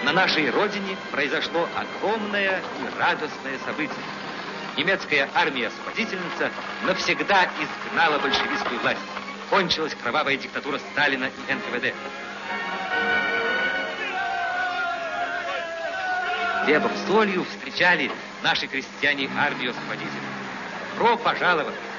на нашей родине произошло огромное и радостное событие. Немецкая армия-освободительница навсегда изгнала большевистскую власть. Кончилась кровавая диктатура Сталина и НКВД. Хлебом, солью встречали наши крестьяне армию-освободителей. Добро пожаловать!